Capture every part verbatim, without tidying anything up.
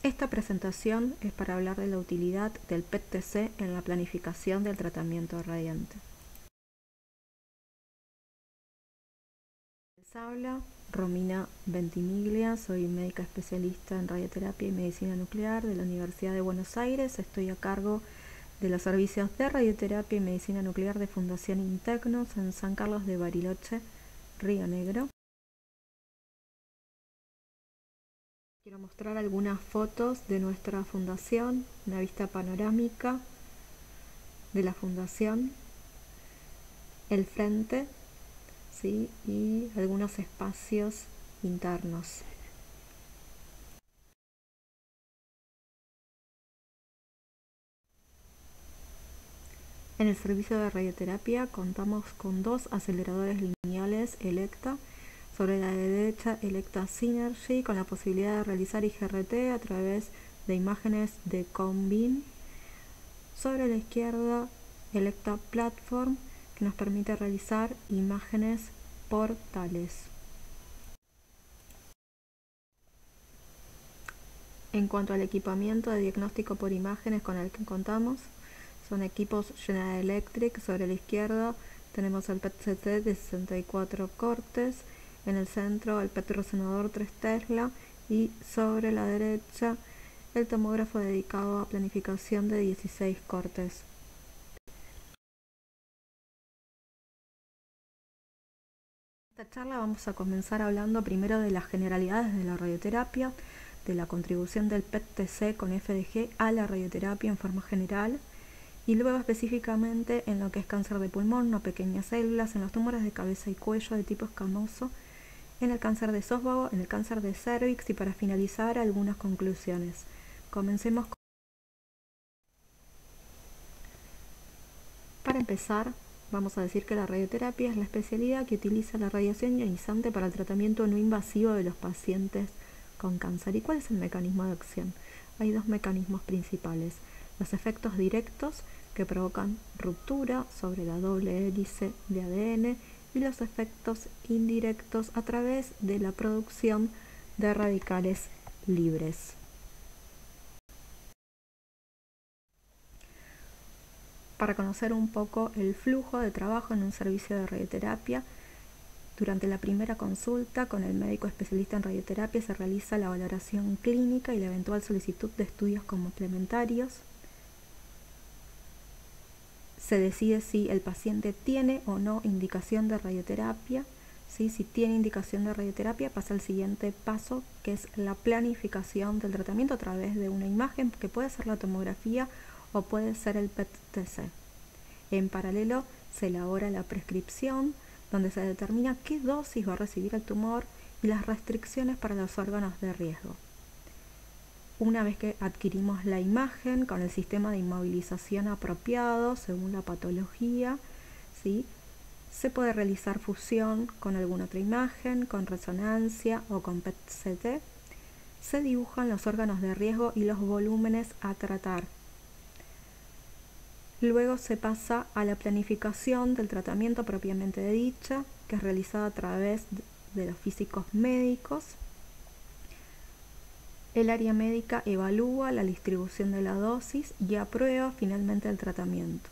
Esta presentación es para hablar de la utilidad del P E T T C en la planificación del tratamiento radiante. Les habla Romina Ventimiglia, soy médica especialista en radioterapia y medicina nuclear de la Universidad de Buenos Aires. Estoy a cargo de los servicios de radioterapia y medicina nuclear de Fundación Intecnos en San Carlos de Bariloche, Río Negro. Quiero mostrar algunas fotos de nuestra fundación, una vista panorámica de la fundación, el frente, ¿sí? Y algunos espacios internos. En el servicio de radioterapia contamos con dos aceleradores lineales Elekta. Sobre la derecha, Elekta Synergy, con la posibilidad de realizar I G R T a través de imágenes de Combin. Sobre la izquierda, Elekta Platform, que nos permite realizar imágenes portales. En cuanto al equipamiento de diagnóstico por imágenes con el que contamos, son equipos General Electric. Sobre la izquierda tenemos el P E T C T de sesenta y cuatro cortes, en el centro el P E T resonador tres Tesla y sobre la derecha el tomógrafo dedicado a planificación de dieciséis cortes. En esta charla vamos a comenzar hablando primero de las generalidades de la radioterapia, de la contribución del P E T T C con F D G a la radioterapia en forma general, y luego específicamente en lo que es cáncer de pulmón, no pequeñas células, en los tumores de cabeza y cuello de tipo escamoso, en el cáncer de esófago, en el cáncer de cervix y para finalizar algunas conclusiones. Comencemos con... Para empezar, vamos a decir que la radioterapia es la especialidad que utiliza la radiación ionizante para el tratamiento no invasivo de los pacientes con cáncer. ¿Y cuál es el mecanismo de acción? Hay dos mecanismos principales: los efectos directos, que provocan ruptura sobre la doble hélice de A D N, y los efectos indirectos a través de la producción de radicales libres. Para conocer un poco el flujo de trabajo en un servicio de radioterapia, durante la primera consulta con el médico especialista en radioterapia se realiza la valoración clínica y la eventual solicitud de estudios complementarios. Se decide si el paciente tiene o no indicación de radioterapia. ¿Sí? Si tiene indicación de radioterapia, pasa al siguiente paso, que es la planificación del tratamiento a través de una imagen, que puede ser la tomografía o puede ser el P E T T C. En paralelo, se elabora la prescripción, donde se determina qué dosis va a recibir el tumor y las restricciones para los órganos de riesgo. Una vez que adquirimos la imagen con el sistema de inmovilización apropiado según la patología, ¿sí?, se puede realizar fusión con alguna otra imagen, con resonancia o con P E T C T. Se dibujan los órganos de riesgo y los volúmenes a tratar. Luego se pasa a la planificación del tratamiento propiamente dicha, que es realizada a través de los físicos médicos. El área médica evalúa la distribución de la dosis y aprueba finalmente el tratamiento.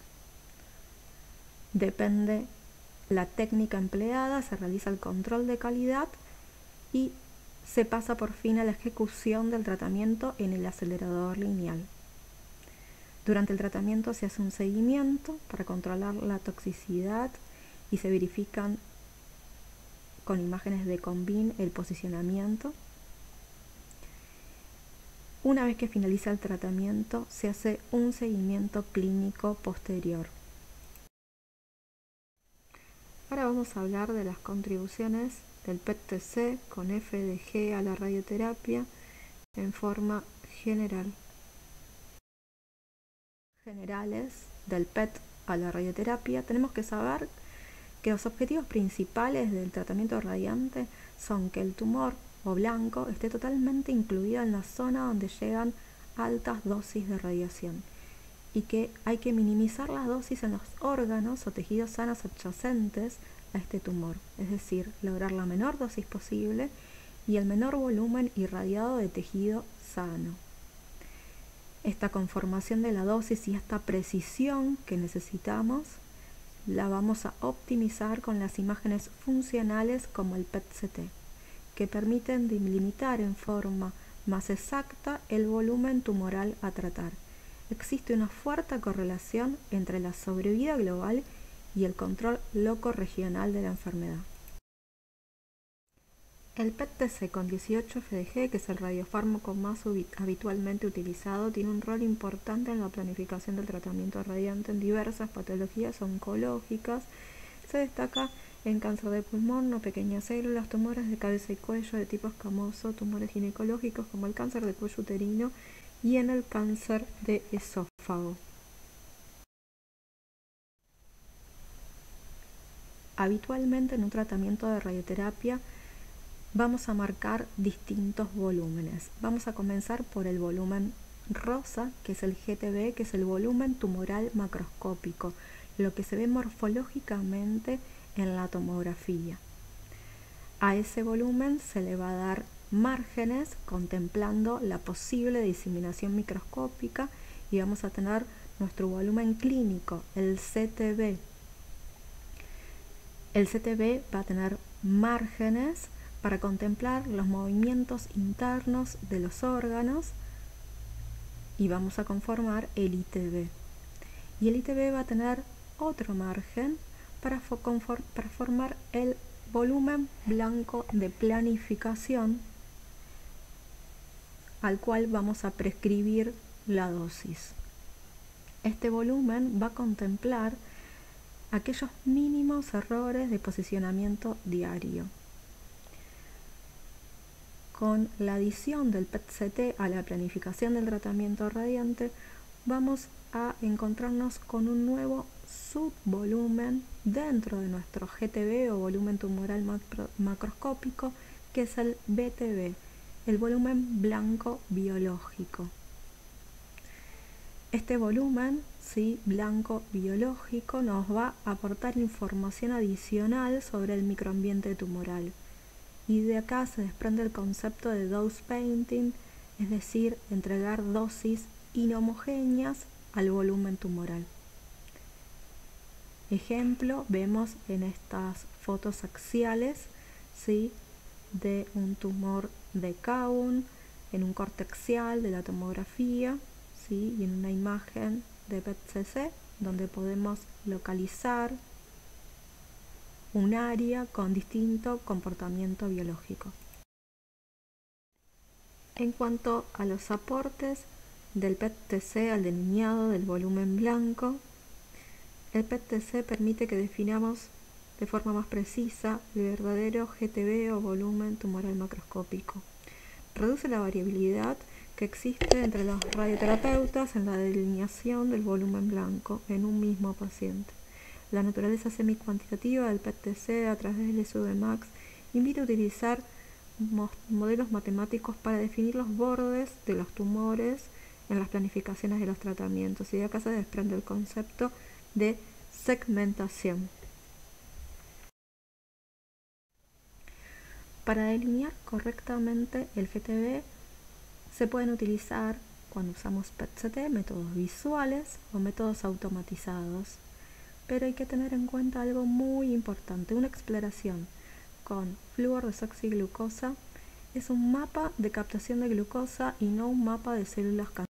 Depende la técnica empleada, se realiza el control de calidad y se pasa por fin a la ejecución del tratamiento en el acelerador lineal. Durante el tratamiento se hace un seguimiento para controlar la toxicidad y se verifican con imágenes de Combin el posicionamiento. Una vez que finaliza el tratamiento, se hace un seguimiento clínico posterior. Ahora vamos a hablar de las contribuciones del P E T T C con F D G a la radioterapia en forma general. Generales del P E T a la radioterapia, tenemos que saber que los objetivos principales del tratamiento radiante son que el tumor o blanco esté totalmente incluido en la zona donde llegan altas dosis de radiación y que hay que minimizar las dosis en los órganos o tejidos sanos adyacentes a este tumor, es decir, lograr la menor dosis posible y el menor volumen irradiado de tejido sano. Esta conformación de la dosis y esta precisión que necesitamos la vamos a optimizar con las imágenes funcionales como el P E T C T, que permiten delimitar en forma más exacta el volumen tumoral a tratar. Existe una fuerte correlación entre la sobrevida global y el control locorregional de la enfermedad. El P E T T C con dieciocho F D G, que es el radiofármaco más habitualmente utilizado, tiene un rol importante en la planificación del tratamiento radiante en diversas patologías oncológicas. Se destaca en cáncer de pulmón o pequeñas células, tumores de cabeza y cuello de tipo escamoso, tumores ginecológicos como el cáncer de cuello uterino y en el cáncer de esófago. Habitualmente en un tratamiento de radioterapia vamos a marcar distintos volúmenes. Vamos a comenzar por el volumen rosa, que es el G T B, que es el volumen tumoral macroscópico, lo que se ve morfológicamente en la tomografía. A ese volumen se le va a dar márgenes contemplando la posible diseminación microscópica y vamos a tener nuestro volumen clínico, el C T B. El C T B va a tener márgenes para contemplar los movimientos internos de los órganos y vamos a conformar el I T B. Y el I T B va a tener otro margen para, para formar el volumen blanco de planificación al cual vamos a prescribir la dosis. Este volumen va a contemplar aquellos mínimos errores de posicionamiento diario. Con la adición del P E T C T a la planificación del tratamiento radiante, vamos a encontrarnos con un nuevo subvolumen dentro de nuestro G T B o volumen tumoral macro, macroscópico, que es el B T B, el volumen blanco biológico. Este volumen, ¿sí?, blanco biológico nos va a aportar información adicional sobre el microambiente tumoral. Y de acá se desprende el concepto de dose painting, es decir, entregar dosis inhomogéneas al volumen tumoral. Ejemplo, vemos en estas fotos axiales, ¿sí?, de un tumor de C A U N, en un corte axial de la tomografía, ¿sí?, y en una imagen de P E T C C, donde podemos localizar un área con distinto comportamiento biológico. En cuanto a los aportes del P E T T C al delineado del volumen blanco, el P E T T C permite que definamos de forma más precisa el verdadero G T B o volumen tumoral macroscópico. Reduce la variabilidad que existe entre los radioterapeutas en la delineación del volumen blanco en un mismo paciente. La naturaleza semi-cuantitativa del P E T T C a través del S U D MAX invita a utilizar modelos matemáticos para definir los bordes de los tumores en las planificaciones de los tratamientos, y de acá se desprende el concepto de segmentación. Para delinear correctamente el G T B se pueden utilizar, cuando usamos P E T C T, métodos visuales o métodos automatizados. Pero hay que tener en cuenta algo muy importante. Una exploración con flúor desoxiglucosa es un mapa de captación de glucosa y no un mapa de células cancerosas.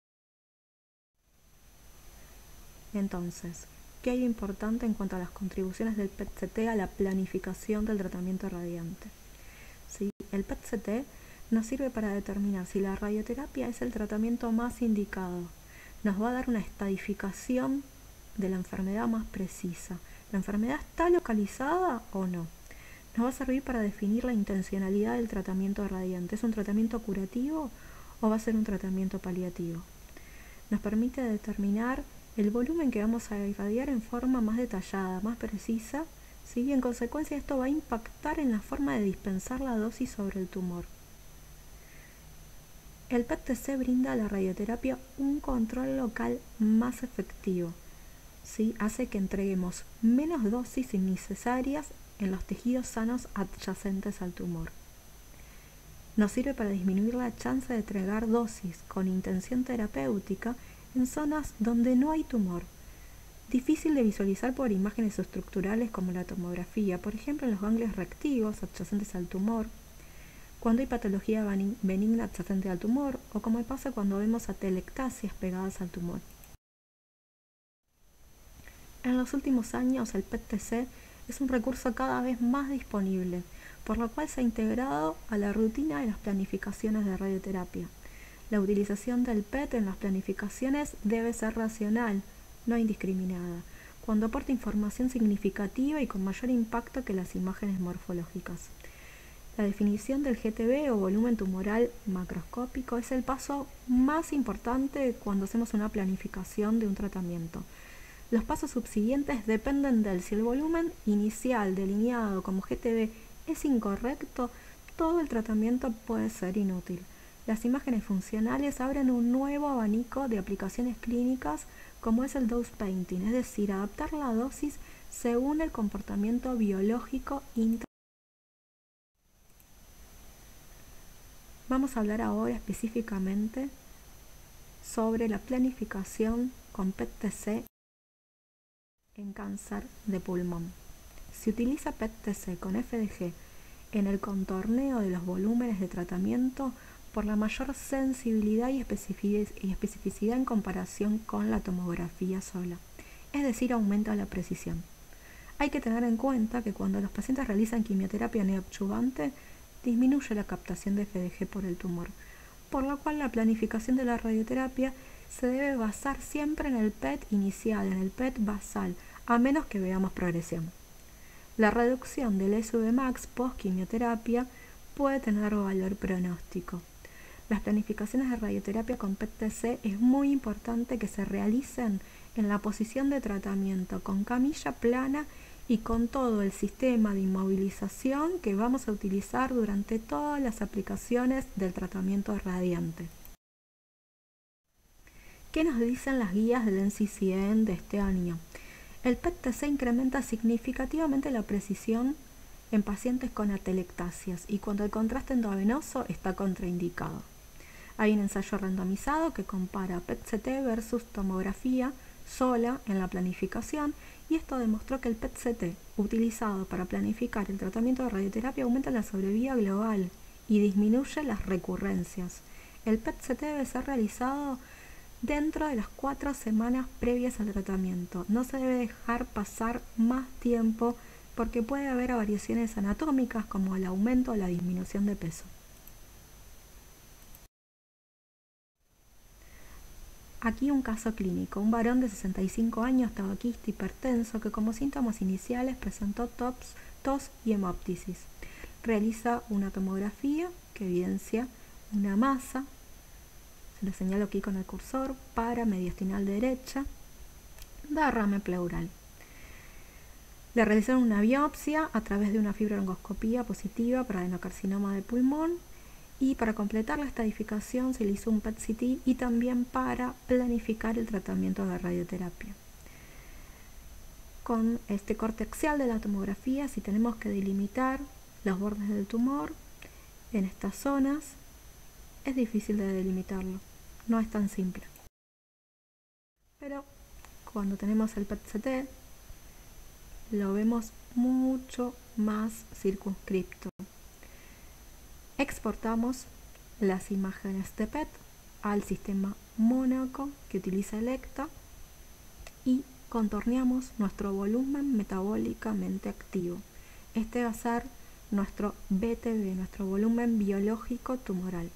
Entonces, ¿qué hay importante en cuanto a las contribuciones del P E T C T a la planificación del tratamiento radiante? ¿Sí? El P E T C T nos sirve para determinar si la radioterapia es el tratamiento más indicado. Nos va a dar una estadificación de la enfermedad más precisa. ¿La enfermedad está localizada o no? Nos va a servir para definir la intencionalidad del tratamiento radiante. ¿Es un tratamiento curativo o va a ser un tratamiento paliativo? Nos permite determinar el volumen que vamos a irradiar en forma más detallada, más precisa, ¿sí? Y en consecuencia esto va a impactar en la forma de dispensar la dosis sobre el tumor. El P E T T C brinda a la radioterapia un control local más efectivo. ¿Sí? Hace que entreguemos menos dosis innecesarias en los tejidos sanos adyacentes al tumor. Nos sirve para disminuir la chance de entregar dosis con intención terapéutica en zonas donde no hay tumor. Difícil de visualizar por imágenes estructurales como la tomografía, por ejemplo en los ganglios reactivos adyacentes al tumor, cuando hay patología benigna adyacente al tumor, o como pasa cuando vemos atelectasias pegadas al tumor. En los últimos años el P E T T C es un recurso cada vez más disponible, por lo cual se ha integrado a la rutina de las planificaciones de radioterapia. La utilización del P E T en las planificaciones debe ser racional, no indiscriminada, cuando aporta información significativa y con mayor impacto que las imágenes morfológicas. La definición del G T B o volumen tumoral macroscópico es el paso más importante cuando hacemos una planificación de un tratamiento. Los pasos subsiguientes dependen de si el volumen inicial delineado como G T B es incorrecto, todo el tratamiento puede ser inútil. Las imágenes funcionales abren un nuevo abanico de aplicaciones clínicas como es el dose painting, es decir, adaptar la dosis según el comportamiento biológico intra. Vamos a hablar ahora específicamente sobre la planificación con P E T T C en cáncer de pulmón. Se utiliza P E T T C con F D G en el contorneo de los volúmenes de tratamiento por la mayor sensibilidad y especificidad en comparación con la tomografía sola, es decir, aumenta la precisión. Hay que tener en cuenta que cuando los pacientes realizan quimioterapia neoadyuvante, disminuye la captación de F D G por el tumor, por lo cual la planificación de la radioterapia se debe basar siempre en el P E T inicial, en el P E T basal, a menos que veamos progresión. La reducción del S V max post-quimioterapia puede tener valor pronóstico. Las planificaciones de radioterapia con P E T T C es muy importante que se realicen en la posición de tratamiento con camilla plana y con todo el sistema de inmovilización que vamos a utilizar durante todas las aplicaciones del tratamiento radiante. ¿Qué nos dicen las guías del N C C N de este año? El P E T T C incrementa significativamente la precisión en pacientes con atelectasias y cuando el contraste endovenoso está contraindicado. Hay un ensayo randomizado que compara P E T C T versus tomografía sola en la planificación y esto demostró que el P E T C T utilizado para planificar el tratamiento de radioterapia aumenta la sobrevida global y disminuye las recurrencias. El P E T C T debe ser realizado dentro de las cuatro semanas previas al tratamiento. No se debe dejar pasar más tiempo porque puede haber variaciones anatómicas como el aumento o la disminución de peso. Aquí un caso clínico, un varón de sesenta y cinco años, tabaquista, hipertenso, que como síntomas iniciales presentó tos, tos y hemoptisis. Realiza una tomografía que evidencia una masa, se lo señalo aquí con el cursor, paramediastinal derecha, derrame pleural. Le realizaron una biopsia a través de una fibrongoscopía positiva para adenocarcinoma de pulmón y para completar la estadificación se le hizo un P E T C T y también para planificar el tratamiento de radioterapia. Con este corte axial de la tomografía, si tenemos que delimitar los bordes del tumor en estas zonas, es difícil de delimitarlo, no es tan simple. Pero cuando tenemos el P E T C T, lo vemos mucho más circunscripto. Exportamos las imágenes de P E T al sistema Mónaco que utiliza Elekta y contorneamos nuestro volumen metabólicamente activo. Este va a ser nuestro B T B, nuestro volumen biológico tumoral.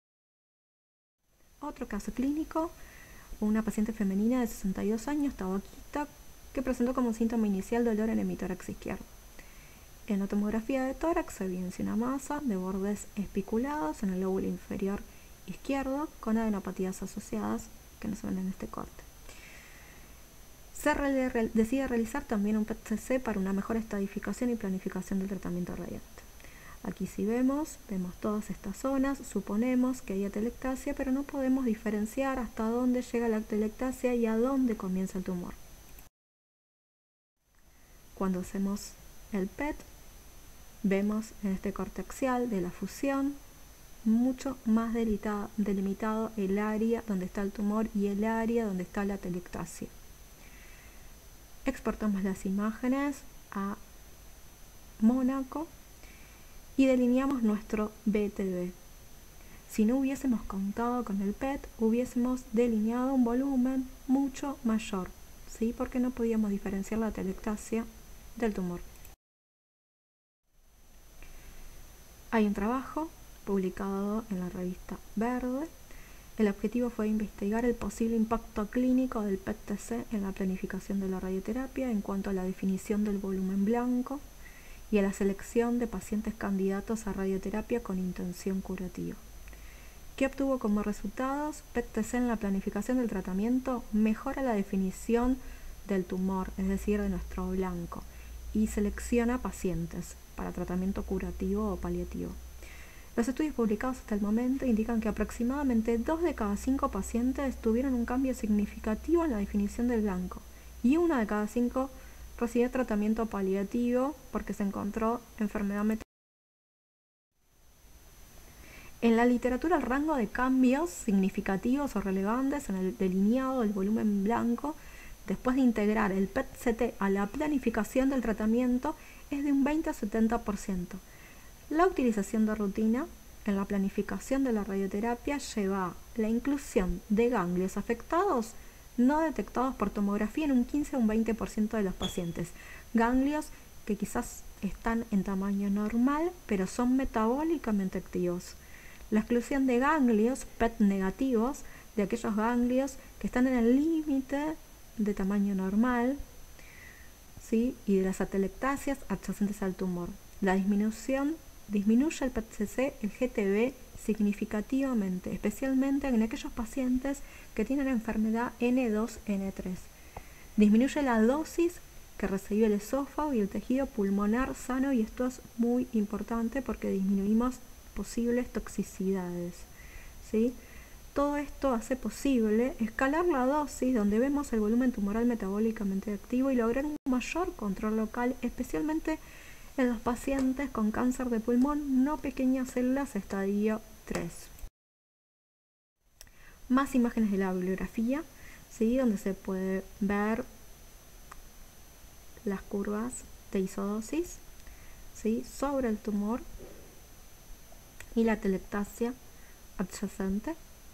Otro caso clínico, una paciente femenina de sesenta y dos años, tabaquista, que presentó como síntoma inicial dolor en el hemitórax izquierdo. En la tomografía de tórax se evidencia una masa de bordes espiculados en el lóbulo inferior izquierdo con adenopatías asociadas que no se ven en este corte. Se re re decide realizar también un P E T C para una mejor estadificación y planificación del tratamiento radiante. Aquí si vemos, vemos todas estas zonas, suponemos que hay atelectasia, pero no podemos diferenciar hasta dónde llega la atelectasia y a dónde comienza el tumor. Cuando hacemos el P E T, vemos en este corte axial de la fusión mucho más delita- delimitado el área donde está el tumor y el área donde está la telectasia. Exportamos las imágenes a Mónaco y delineamos nuestro B T B. Si no hubiésemos contado con el P E T, hubiésemos delineado un volumen mucho mayor, ¿sí? Porque no podíamos diferenciar la telectasia del tumor. Hay un trabajo publicado en la revista Verde. El objetivo fue investigar el posible impacto clínico del P E T T C en la planificación de la radioterapia en cuanto a la definición del volumen blanco y a la selección de pacientes candidatos a radioterapia con intención curativa. ¿Qué obtuvo como resultados? P E T T C en la planificación del tratamiento mejora la definición del tumor, es decir, de nuestro blanco, y selecciona pacientes para tratamiento curativo o paliativo. Los estudios publicados hasta el momento indican que aproximadamente dos de cada cinco pacientes tuvieron un cambio significativo en la definición del blanco y una de cada cinco recibió tratamiento paliativo porque se encontró enfermedad metabólica. En la literatura, el rango de cambios significativos o relevantes en el delineado del volumen blanco después de integrar el P E T C T a la planificación del tratamiento es de un veinte a setenta por ciento. La utilización de rutina en la planificación de la radioterapia lleva a la inclusión de ganglios afectados no detectados por tomografía en un quince a un veinte por ciento de los pacientes. Ganglios que quizás están en tamaño normal, pero son metabólicamente activos. La exclusión de ganglios P E T negativos, de aquellos ganglios que están en el límite de tamaño normal, ¿sí? Y de las atelectasias adyacentes al tumor. La disminución disminuye el P E T C, el G T B, significativamente, especialmente en aquellos pacientes que tienen enfermedad N dos N tres. Disminuye la dosis que recibe el esófago y el tejido pulmonar sano, y esto es muy importante porque disminuimos posibles toxicidades, ¿sí? Todo esto hace posible escalar la dosis donde vemos el volumen tumoral metabólicamente activo y lograr un mayor control local, especialmente en los pacientes con cáncer de pulmón no pequeñas células estadio tres. Más imágenes de la bibliografía, ¿sí? Donde se puede ver las curvas de isodosis, ¿sí? Sobre el tumor y la telectasia adyacente.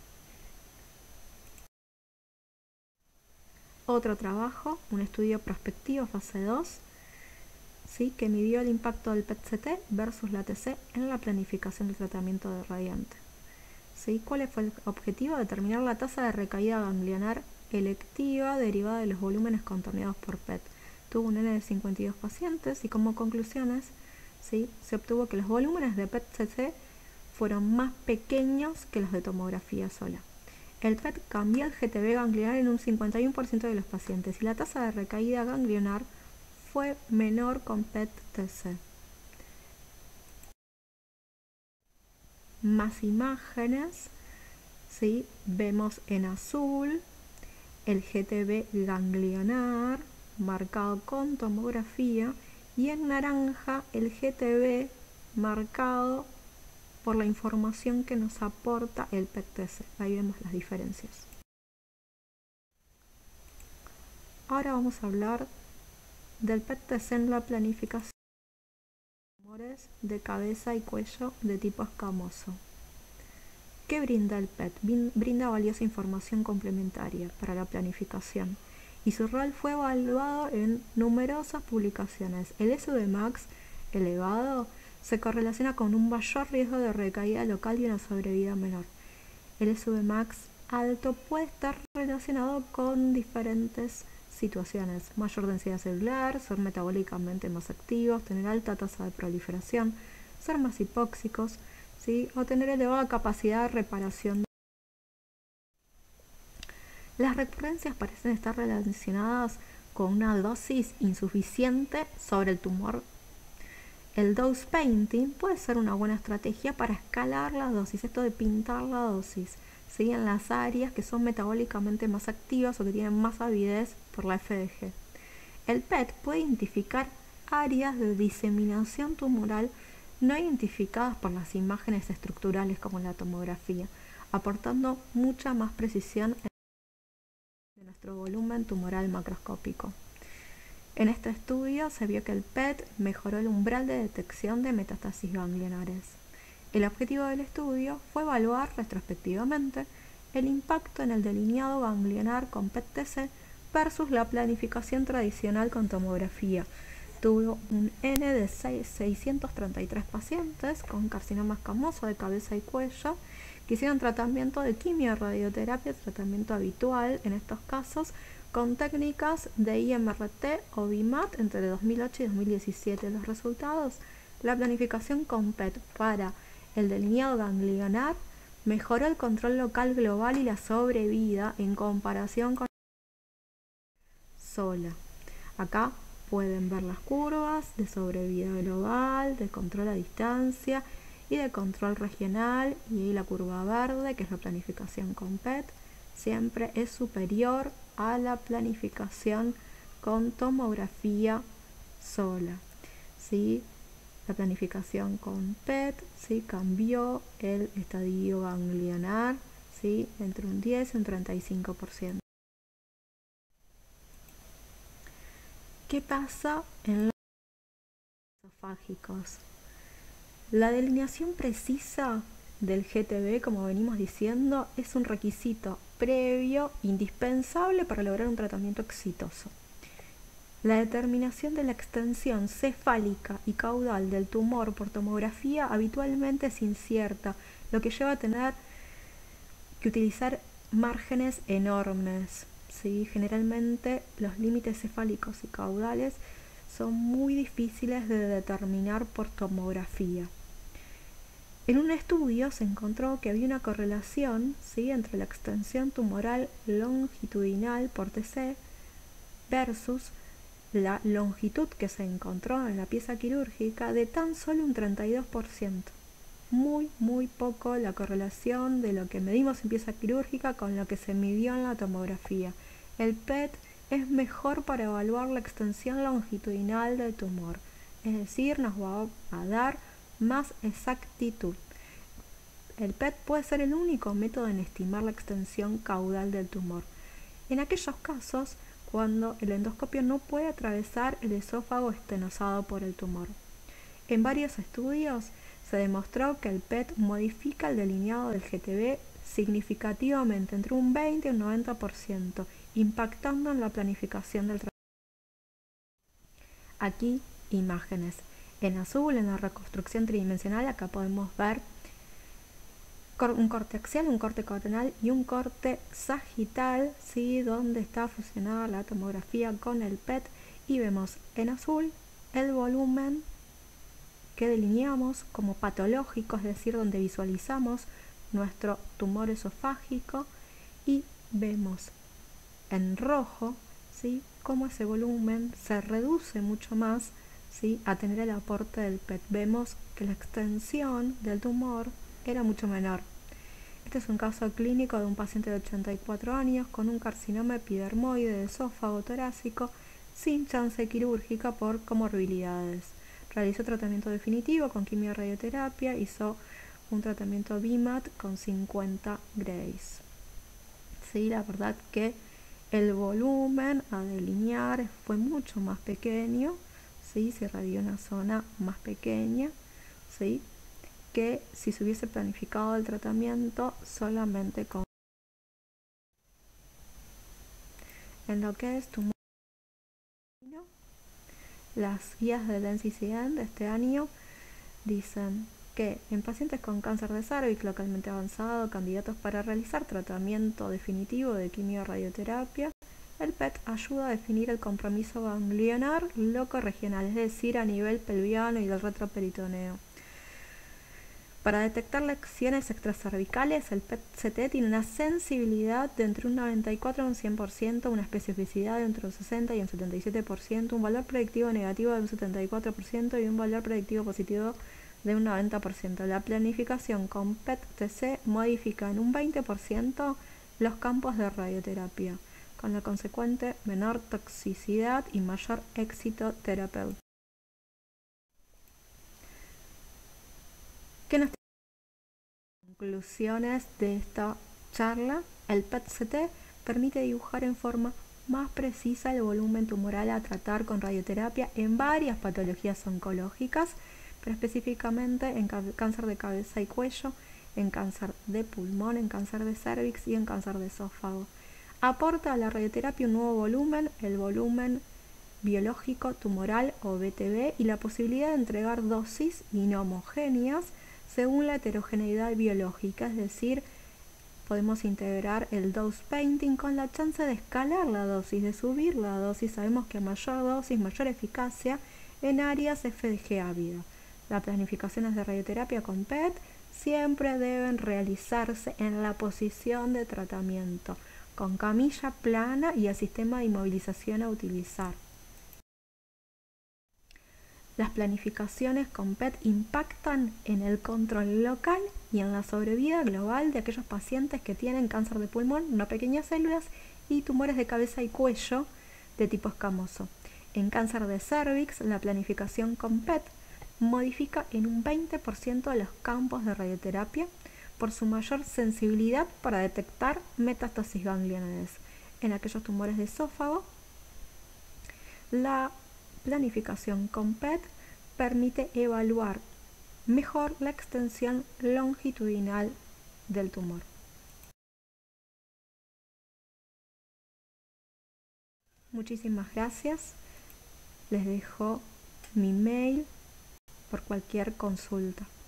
Otro trabajo, un estudio prospectivo fase dos, ¿sí? Que midió el impacto del P E T C T versus la T C en la planificación del tratamiento de radiante. ¿Sí? ¿Cuál fue el objetivo? Determinar la tasa de recaída ganglionar electiva derivada de los volúmenes contorneados por P E T. Tuvo un N de cincuenta y dos pacientes y como conclusiones, ¿sí? Se obtuvo que los volúmenes de P E T C T fueron más pequeños que los de tomografía sola. El P E T cambió el G T B ganglionar en un cincuenta y uno por ciento de los pacientes y la tasa de recaída ganglionar fue menor con P E T T C. Más imágenes, ¿sí? Vemos en azul el G T B ganglionar marcado con tomografía y en naranja el G T B marcado por la información que nos aporta el P E T T C. Ahí vemos las diferencias. Ahora vamos a hablar del P E T T C en la planificación de tumores de cabeza y cuello de tipo escamoso. ¿Qué brinda el P E T? Brinda valiosa información complementaria para la planificación y su rol fue evaluado en numerosas publicaciones. El S V max elevado se correlaciona con un mayor riesgo de recaída local y una sobrevida menor. El S V max alto puede estar relacionado con diferentes situaciones: mayor densidad celular, ser metabólicamente más activos, tener alta tasa de proliferación, ser más hipóxicos, ¿sí? O tener elevada capacidad de reparación. Las recurrencias parecen estar relacionadas con una dosis insuficiente sobre el tumor. El dose painting puede ser una buena estrategia para escalar la dosis, esto de pintar la dosis, ¿sí? En las áreas que son metabólicamente más activas o que tienen más avidez por la F D G. El P E T puede identificar áreas de diseminación tumoral no identificadas por las imágenes estructurales como la tomografía, aportando mucha más precisión de nuestro volumen tumoral macroscópico. En este estudio se vio que el P E T mejoró el umbral de detección de metástasis ganglionares. El objetivo del estudio fue evaluar retrospectivamente el impacto en el delineado ganglionar con P E T T C versus la planificación tradicional con tomografía. Tuvo un N de seiscientos treinta y tres pacientes con carcinoma escamoso de cabeza y cuello que hicieron tratamiento de quimio-radioterapia, tratamiento habitual en estos casos, con técnicas de I M R T o V I M A T entre dos mil ocho y dos mil diecisiete. Los resultados: la planificación con P E T para el delineado ganglionar mejoró el control local global y la sobrevida en comparación con sola. Acá pueden ver las curvas de sobrevida global, de control a distancia y de control regional, y ahí la curva verde, que es la planificación con P E T, siempre es superior a la planificación con tomografía sola, ¿sí? La planificación con P E T, ¿sí?, cambió el estadio ganglionar, ¿sí?, entre un diez y un treinta y cinco por ciento. ¿Qué pasa en los esofágicos? La delineación precisa del G T B, como venimos diciendo, es un requisito previo indispensable para lograr un tratamiento exitoso. La determinación de la extensión cefálica y caudal del tumor por tomografía habitualmente es incierta, lo que lleva a tener que utilizar márgenes enormes, ¿sí? Generalmente los límites cefálicos y caudales son muy difíciles de determinar por tomografía. En un estudio se encontró que había una correlación, ¿sí?, entre la extensión tumoral longitudinal por T C versus la longitud que se encontró en la pieza quirúrgica de tan solo un treinta y dos por ciento. Muy, muy poco la correlación de lo que medimos en pieza quirúrgica con lo que se midió en la tomografía. El P E T es mejor para evaluar la extensión longitudinal del tumor, es decir, nos va a dar más exactitud. El P E T puede ser el único método en estimar la extensión caudal del tumor. En aquellos casos cuando el endoscopio no puede atravesar el esófago estenosado por el tumor. En varios estudios se demostró que el P E T modifica el delineado del G T B significativamente, entre un veinte y un noventa por ciento, impactando en la planificación del tratamiento. Aquí, imágenes. En azul, en la reconstrucción tridimensional, acá podemos ver un corte axial, un corte coronal y un corte sagital, ¿sí?, donde está fusionada la tomografía con el P E T, y vemos en azul el volumen que delineamos como patológico, es decir, donde visualizamos nuestro tumor esofágico, y vemos en rojo, ¿sí?, cómo ese volumen se reduce mucho más, ¿sí?, a tener el aporte del P E T. Vemos que la extensión del tumor era mucho menor. Este es un caso clínico de un paciente de ochenta y cuatro años con un carcinoma epidermoide de esófago torácico sin chance quirúrgica por comorbilidades. Realizó tratamiento definitivo con quimio-radioterapia, hizo un tratamiento V I M A T con cincuenta grays. Sí, la verdad que el volumen a delinear fue mucho más pequeño, ¿sí?, se irradió una zona más pequeña, ¿sí?, que si se hubiese planificado el tratamiento solamente con en lo que es tumor. Las guías del N C C N de este año dicen que en pacientes con cáncer de cervix localmente avanzado, candidatos para realizar tratamiento definitivo de quimio-radioterapia, el P E T ayuda a definir el compromiso ganglionar loco-regional, es decir, a nivel pelviano y del retroperitoneo. Para detectar lesiones extracervicales, el P E T C T tiene una sensibilidad de entre un noventa y cuatro y un cien por ciento, una especificidad de entre un sesenta y un setenta y siete por ciento, un valor predictivo negativo de un setenta y cuatro por ciento y un valor predictivo positivo de un noventa por ciento. La planificación con P E T T C modifica en un veinte por ciento los campos de radioterapia, con la consecuente menor toxicidad y mayor éxito terapéutico. ¿Qué nos conclusiones de esta charla? El P E T C T permite dibujar en forma más precisa el volumen tumoral a tratar con radioterapia en varias patologías oncológicas, pero específicamente en cáncer de cabeza y cuello, en cáncer de pulmón, en cáncer de cervix y en cáncer de esófago. Aporta a la radioterapia un nuevo volumen, el volumen biológico tumoral o B T B, y la posibilidad de entregar dosis inhomogéneas según la heterogeneidad biológica, es decir, podemos integrar el dose painting con la chance de escalar la dosis, de subir la dosis. Sabemos que mayor dosis, mayor eficacia en áreas F D G ávida. Las planificaciones de radioterapia con P E T siempre deben realizarse en la posición de tratamiento, con camilla plana y el sistema de inmovilización a utilizar. Las planificaciones con P E T impactan en el control local y en la sobrevida global de aquellos pacientes que tienen cáncer de pulmón, no pequeñas células, y tumores de cabeza y cuello de tipo escamoso. En cáncer de cervix, la planificación con P E T modifica en un veinte por ciento los campos de radioterapia por su mayor sensibilidad para detectar metástasis ganglionares. En aquellos tumores de esófago, la planificación con P E T permite evaluar mejor la extensión longitudinal del tumor. Muchísimas gracias. Les dejo mi mail por cualquier consulta.